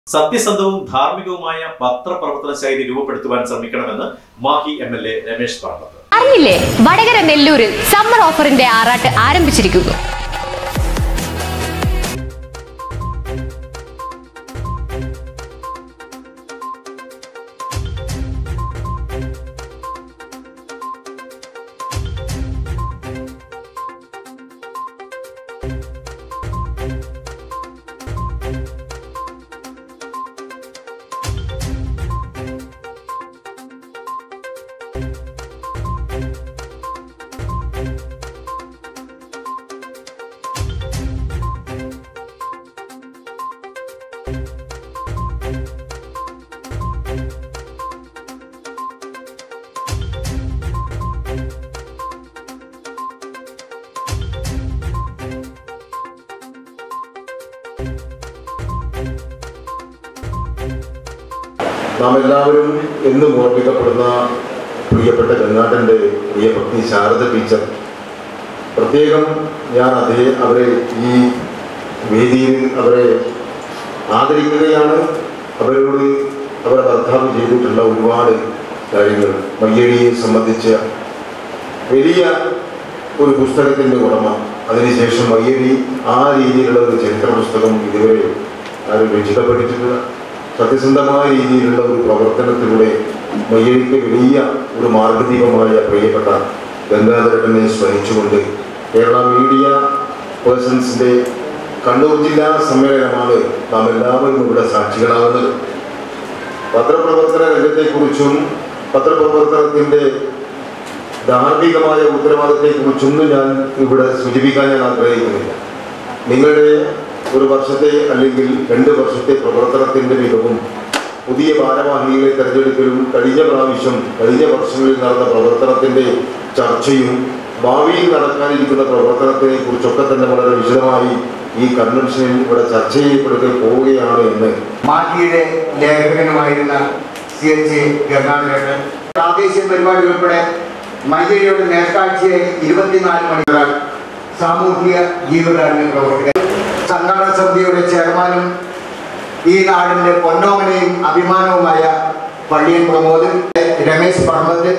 സത്യസന്ധവും ധാർമ്മികവുമായ പത്രപ്രവർത്തന ശൈലി രൂപപ്പെടുത്തുവാൻ ശ്രമിക്കണമെന്ന് മാഹി MLA രമേശ് പറമ്പത്ത്. അറിഞ്ഞില്ലേ, വടകര നെല്ലൂരിൽ സമ്മർ ഓഫറിന്റെ ആറാട്ട് ആരംഭിച്ചിരിക്കുന്നു. നാം എല്ലാവരും എന്നും ഓർമ്മിക്കപ്പെടുന്ന പ്രിയപ്പെട്ട ഗംഗാധരൻ്റെ പ്രിയപത്നി ശാരദ ടീച്ചർ, പ്രത്യേകം ഞാൻ അവരെ ഈ വേദിയിൽ അവരെ ആദരിക്കുകയാണ്. അവരോട് അവരുടെ ഭർത്താവ് ചെയ്തിട്ടുള്ള ഒരുപാട് കാര്യങ്ങൾ, മയ്യഴിയെ സംബന്ധിച്ച വലിയ ഒരു പുസ്തകത്തിൻ്റെ ഉടമ, അതിനുശേഷം മയ്യഴി ആ രീതിയിലുള്ള ഒരു ചരിത്ര പുസ്തകം ഇതുവരെ ആരും രചിക്കപ്പെട്ടിട്ടില്ല. സത്യസന്ധമായ രീതിയിലുള്ള ഒരു പ്രവർത്തനത്തിലൂടെ മയ്യഴിക്ക് വലിയ ഒരു മാർഗദീപമായ പ്രിയപ്പെട്ട ഗംഗാധരനെ സ്മരിച്ചുകൊണ്ട് കേരള മീഡിയ പേഴ്സൺസിൻ്റെ കണ്ണൂർ ജില്ലാ സമ്മേളനമാണ് നാം എല്ലാവരും ഇവിടെ സാക്ഷികളാകുന്നത്. പത്രപ്രവർത്തന രംഗത്തെക്കുറിച്ചും പത്രപ്രവർത്തനത്തിൻ്റെ ധാർമ്മികമായ ഉത്തരവാദിത്തത്തെക്കുറിച്ചൊന്നും ഞാൻ ഇവിടെ സൂചിപ്പിക്കാൻ ഞാൻ ആഗ്രഹിക്കുന്നില്ല. നിങ്ങളുടെ ഒരു വർഷത്തെ അല്ലെങ്കിൽ 2 വർഷത്തെ പ്രവർത്തനത്തിൻ്റെ മികവും പുതിയ ഭാരവാഹികളെ തിരഞ്ഞെടുക്കലും കഴിഞ്ഞ വർഷങ്ങളിൽ നടന്ന പ്രവർത്തനത്തിൻ്റെ ചർച്ചയും ഭാവിയിൽ നടക്കാനിരിക്കുന്ന പ്രവർത്തനത്തെ കുറിച്ചൊക്കെ തന്നെ വളരെ വിശദമായി ഈ കൺവെൻഷനിൽ ഇവിടെ ചർച്ച ചെയ്യപ്പെടുകയും പോവുകയാണ് എന്ന് മാഹിയുടെ ലേഖകനുമായിരുന്ന CH ഗംഗാധരൻ പ്രാദേശിക പരിപാടി ഉൾപ്പെടെ മയ്യഴിയുടെ നേർക്കാഴ്ചയെ 24 മണിക്കൂർ സാമൂഹിക ജീവകാരുണ്യ പ്രവർത്തകർ, സംഘാടക സമിതിയുടെ ചെയർമാനും ഈ നാടിൻ്റെ പൊന്നോമനയും അഭിമാനവുമായ പള്ളിയൻ പ്രമോദ്, രമേശ് പറമ്പത്ത്,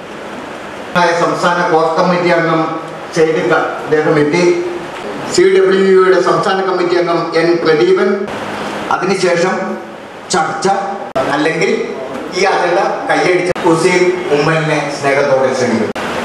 സംസ്ഥാന കോർ കമ്മിറ്റി അംഗം ചെയ്തിട്ട അദ്ദേഹം എത്തി, CWUയുടെ സംസ്ഥാന കമ്മിറ്റി അംഗം N പ്രദീപൻ. അതിനുശേഷം ചർച്ച അല്ലെങ്കിൽ ഈ അജണ്ട കൈയടിച്ച ഹുസൈൻ ഉമ്മലിനെ സ്നേഹത്തോടെ ക്ഷണിക്കും.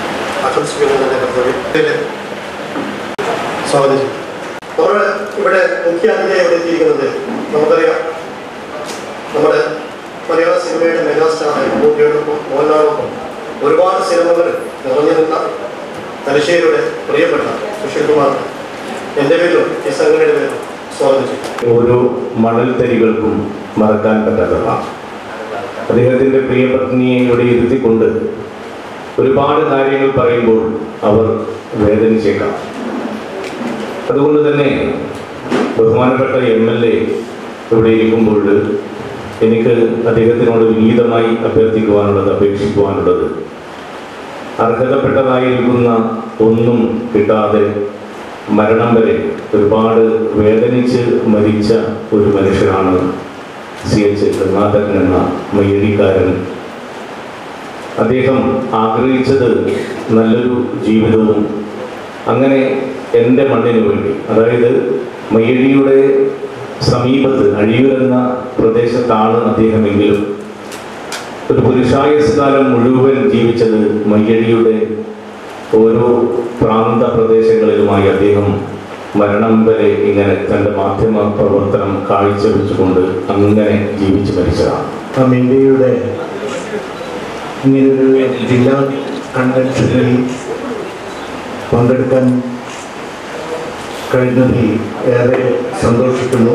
സ്വാഗതം. നമ്മൾ ഇവിടെ മുഖ്യ അതിഥിയായി ഇവിടെ എത്തിയിരിക്കുന്നത് നമുക്കറിയാം, നമ്മുടെ മലയാള സിനിമയുടെ മെഗാസ്റ്റാറായ മമ്മൂട്ടിയോടൊപ്പം മോഹൻലാലിനൊപ്പം ഒരുപാട് സിനിമകൾ നിറഞ്ഞു നിന്ന തലശ്ശേരിയുടെ പ്രിയപ്പെട്ട സുശീൽ കുമാർ എൻ്റെ പേരിലും ഈ സംഘടനയുടെ പേരിലും സ്വാഗതം ചെയ്യും. ഓരോ മണൽത്തരികൾക്കും മറക്കാൻ പറ്റാത്തതാണ്. അദ്ദേഹത്തിൻ്റെ പ്രിയപത്നിയെ ഇവിടെ ഇരുത്തിക്കൊണ്ട് ഒരുപാട് കാര്യങ്ങൾ പറയുമ്പോൾ അവർ വേദനിച്ചേക്കാം. അതുകൊണ്ട് തന്നെ ബഹുമാനപ്പെട്ട MLA ഇവിടെ ഇരിക്കുമ്പോൾ എനിക്ക് അദ്ദേഹത്തിനോട് വിനീതമായി അപേക്ഷിക്കുവാനുള്ളത് അർഹതപ്പെട്ടതായിരിക്കുന്ന ഒന്നും കിട്ടാതെ മരണം വരെ ഒരുപാട് വേദനിച്ച് മരിച്ച ഒരു മനുഷ്യനാണ് CH ഗംഗാധരൻ എന്ന മയ്യഴിക്കാരൻ. അദ്ദേഹം ആഗ്രഹിച്ചത് നല്ലൊരു ജീവിതവും അങ്ങനെ എൻ്റെ മണ്ണിന് വേണ്ടി, അതായത് മയ്യഴിയുടെ സമീപത്ത് അഴിയൂർ എന്ന പ്രദേശത്താണ് അദ്ദേഹമെങ്കിലും ഒരു പുരുഷായുസ്കാലം മുഴുവൻ ജീവിച്ചത് മയ്യഴിയുടെ ഓരോ പ്രാന്ത പ്രദേശങ്ങളിലുമായി അദ്ദേഹം മരണം വരെ ഇങ്ങനെ തൻ്റെ മാധ്യമ പ്രവർത്തനം കാഴ്ചവെച്ചുകൊണ്ട് അങ്ങനെ ജീവിച്ചു മരിച്ചതാണ്. ഇന്ത്യയുടെ ഇങ്ങനൊരു ജില്ലാ കൺവെൻഷനിൽ പങ്കെടുക്കാൻ കഴിഞ്ഞതിൽ ഏറെ സന്തോഷിക്കുന്നു.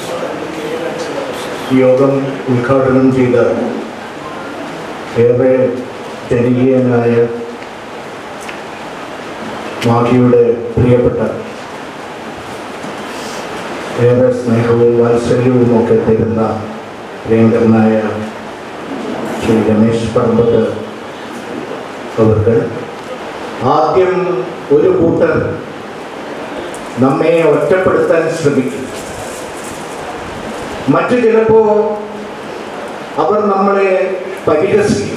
യോഗം ഉദ്ഘാടനം ചെയ്ത ഏറെ ജനകീയനായ മാഹിയുടെ പ്രിയപ്പെട്ട ഏറെ സ്നേഹവും വാത്സല്യവും ഒക്കെ തരുന്ന പ്രിയങ്കരനായ ശ്രീ രമേശ് പറമ്പത്ത് അവർക്ക് ആദ്യം ഒരു കൂട്ടർ നമ്മെ ഒറ്റപ്പെടുത്താൻ ശ്രമിക്കും. മറ്റു ചിലപ്പോൾ അവർ നമ്മളെ പരിഹസിക്കും.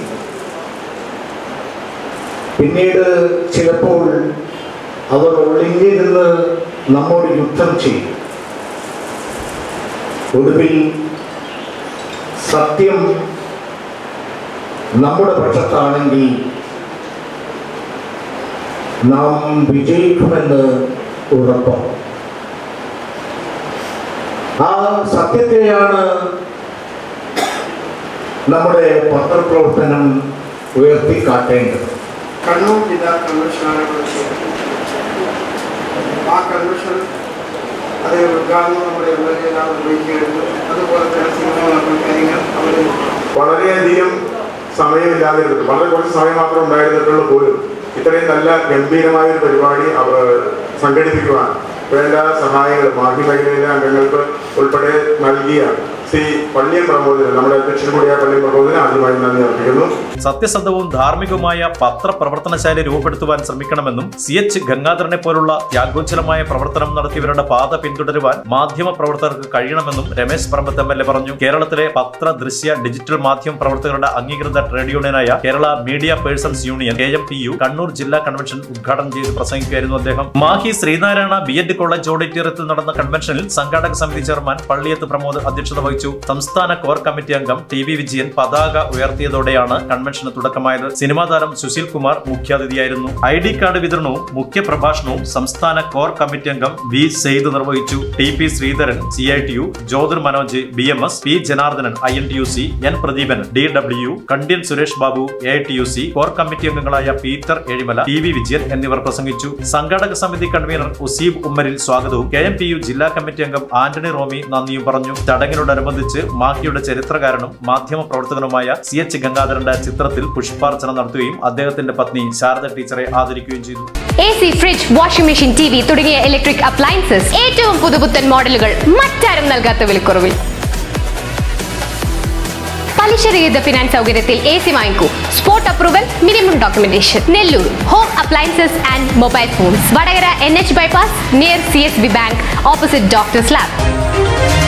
പിന്നീട് ചിലപ്പോൾ അവർ ഒളിഞ്ഞിരുന്ന് നമ്മോട് യുദ്ധം ചെയ്യും. ഒടുവിൽ സത്യം നമ്മുടെ പക്ഷത്താണെങ്കിൽ നാം വിജയിക്കുമെന്ന് ഉറപ്പാണ്. ആ സത്യത്തെയാണ് നമ്മുടെ പത്രപ്രവർത്തനം ഉയർത്തിക്കാട്ടേണ്ടത്. കണ്ണൂർ ജില്ലാ കൺവെൻഷനാണ് വിളിച്ചത്. ആ കൺവെൻഷൻ അതേ ഉദ്ഘാടനം നമ്മുടെ MLA നിർവഹിക്കുകയായിരുന്നു. അതുപോലെ തന്നെ സിനിമ കാര്യങ്ങൾ അവർ വളരെയധികം സമയമില്ലാതിരുന്നു, വളരെ കുറച്ച് സമയം മാത്രം ഉണ്ടായിരുന്നിട്ടുള്ള പോലും ഇത്രയും നല്ല ഗംഭീരമായ ഒരു പരിപാടി സംഘടിപ്പിക്കുവാൻ വേണ്ട സഹായങ്ങൾ മാഹി മേഖലയിലെ അംഗങ്ങൾക്ക് ഉൾപ്പെടെ നൽകിയ ശ്രീ പള്ളിയൻ പ്രബോധന, നമ്മുടെ അധ്യക്ഷൻ കൂടിയായ പള്ളിയൻ പ്രബോധന ആദ്യമായി നന്ദി അർപ്പിക്കുന്നു. സത്യസന്ധവും ധാർമ്മികവുമായ പത്രപ്രവർത്തനശൈലി രൂപപ്പെടുത്തുവാൻ ശ്രമിക്കണമെന്നും CH ഗംഗാധരനെ പോലുള്ള ത്യാഗോജ്ജലമായ പ്രവർത്തനം നടത്തിയവരുടെ പാത പിന്തുടരുവാൻ മാധ്യമ പ്രവർത്തകർക്ക് കഴിയണമെന്നും രമേശ് പറമ്പത്ത് MLA പറഞ്ഞു. കേരളത്തിലെ പത്ര, ദൃശ്യ, ഡിജിറ്റൽ മാധ്യമ പ്രവർത്തകരുടെ അംഗീകൃത ട്രേഡ് യൂണിയനായ Kerala media persons union KMPU Kannur ജില്ലാ കൺവെൻഷൻ ഉദ്ഘാടനം ചെയ്ത് പ്രസംഗിക്കുകയായിരുന്നു അദ്ദേഹം. മാഹി ശ്രീനാരായണ BEd കോളേജ് ഓഡിറ്റോറിയത്തിൽ നടന്ന കൺവെൻഷനിൽ സംഘാടക സമിതി ചെയർമാൻ പള്ളിയത്ത് പ്രമോദ് അധ്യക്ഷത വഹിച്ചു. സംസ്ഥാന കോർ കമ്മിറ്റി അംഗം TV വിജയൻ പതാക ഉയർത്തിയതോടെയാണ് കൺവെൻഷന് തുടക്കമായത്. സിനിമാ താരം സുശീൽ കുമാർ മുഖ്യാതിഥിയായിരുന്നു. ID കാർഡ് വിതരണവും മുഖ്യ പ്രഭാഷണവും സംസ്ഥാന കോർ കമ്മിറ്റി അംഗം V സെയ്ദ് നിർവഹിച്ചു. TP Sreedharan CITU, Jyothir Manoj BMS, P Janardhanan INTUC, N Pradeepan DW, Kandiyan Suresh Babu AITUC, core committee അംഗങ്ങളായ പീറ്റർ എഴിമല, TV വിജയൻ എന്നിവർ പ്രസംഗിച്ചു. സംഘാടക സമിതി കൺവീനർ ഉസീബ് ഉമ്മരിൽ സ്വാഗതവും KMPU ജില്ലാ കമ്മിറ്റി അംഗം ആന്റണി റോമി നന്ദിയും പറഞ്ഞു. ചടങ്ങിനോടനുബന്ധിച്ച് മാഹിയുടെ ചരിത്രകാരനും മാധ്യമ പ്രവർത്തകനുമായ CH ഗംഗാധരന്റെ ചിത്രത്തിൽ പുഷ്പാർച്ചന നടത്തുകയും അദ്ദേഹത്തിന്റെ പത്നി ശാരദ ടീച്ചറെ ആദരിക്കുകയും ചെയ്തു. AC, fridge, washing machine, TV തുടങ്ങിയ ഇലക്ട്രിക് അപ്ലയൻസസ് ഏറ്റവും പുതുപുത്തൻ മോഡലുകൾ മറ്റാരും നൽകാത്ത വിലക്കുറവിൽ. പലിശരഹിത ഫിനാൻസ് സൗകര്യത്തിൽ AC വാങ്ങിക്കൂ. Spot approval, minimum documentation. Nellore home appliances and mobile phones. Vadakara NH bypass near CSB bank, opposite doctors lab.